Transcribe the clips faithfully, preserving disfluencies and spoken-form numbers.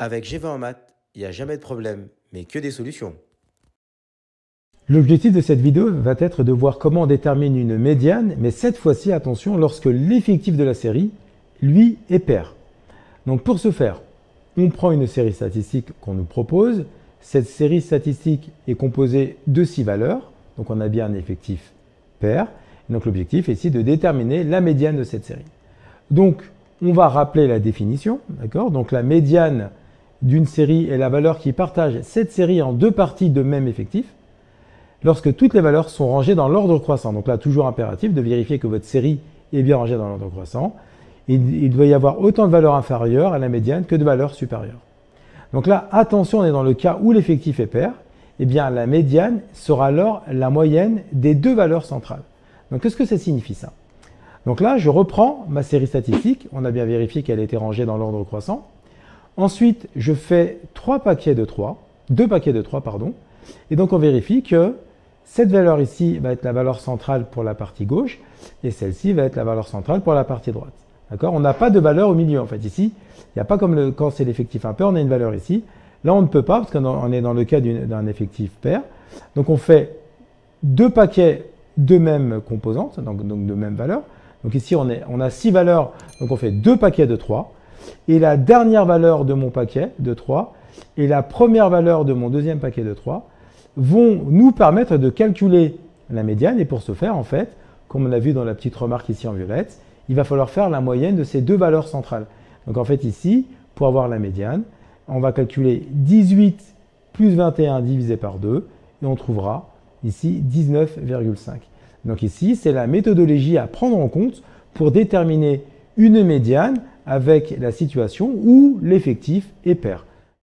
Avec G vingt en maths, il n'y a jamais de problème, mais que des solutions. L'objectif de cette vidéo va être de voir comment on détermine une médiane, mais cette fois-ci, attention, lorsque l'effectif de la série, lui, est pair. Donc pour ce faire, on prend une série statistique qu'on nous propose. Cette série statistique est composée de six valeurs, donc on a bien un effectif pair. Et donc l'objectif est ici de déterminer la médiane de cette série. Donc on va rappeler la définition, d'accord? Donc la médiane d'une série est la valeur qui partage cette série en deux parties de même effectif, lorsque toutes les valeurs sont rangées dans l'ordre croissant. Donc là, toujours impératif de vérifier que votre série est bien rangée dans l'ordre croissant. Il, il doit y avoir autant de valeurs inférieures à la médiane que de valeurs supérieures. Donc là, attention, on est dans le cas où l'effectif est pair. Eh bien, la médiane sera alors la moyenne des deux valeurs centrales. Donc, qu'est-ce que ça signifie ça? Donc là, je reprends ma série statistique. On a bien vérifié qu'elle était rangée dans l'ordre croissant. Ensuite, je fais trois paquets de trois, deux paquets de trois, pardon. Et donc, on vérifie que cette valeur ici va être la valeur centrale pour la partie gauche et celle-ci va être la valeur centrale pour la partie droite. D'accord? On n'a pas de valeur au milieu en fait. Ici, il n'y a pas comme le, quand c'est l'effectif impair, on a une valeur ici. Là, on ne peut pas parce qu'on est dans le cas d'un effectif pair. Donc, on fait deux paquets de mêmes composantes, donc, donc de même valeur. Donc ici, on, est, on a six valeurs, donc on fait deux paquets de trois. Et la dernière valeur de mon paquet de trois et la première valeur de mon deuxième paquet de trois vont nous permettre de calculer la médiane. Et pour ce faire, en fait, comme on a vu dans la petite remarque ici en violette, il va falloir faire la moyenne de ces deux valeurs centrales. Donc en fait ici, pour avoir la médiane, on va calculer dix-huit plus vingt et un divisé par deux et on trouvera ici dix-neuf virgule cinq. Donc ici, c'est la méthodologie à prendre en compte pour déterminer une médiane avec la situation où l'effectif est pair.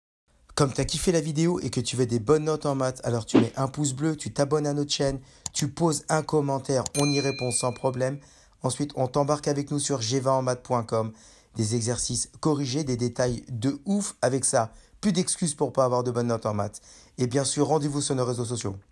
Comme tu as kiffé la vidéo et que tu veux des bonnes notes en maths, alors tu mets un pouce bleu, tu t'abonnes à notre chaîne, tu poses un commentaire, on y répond sans problème. Ensuite, on t'embarque avec nous sur g vingt en maths point com. Des exercices corrigés, des détails de ouf avec ça. Plus d'excuses pour pas avoir de bonnes notes en maths. Et bien sûr, rendez-vous sur nos réseaux sociaux.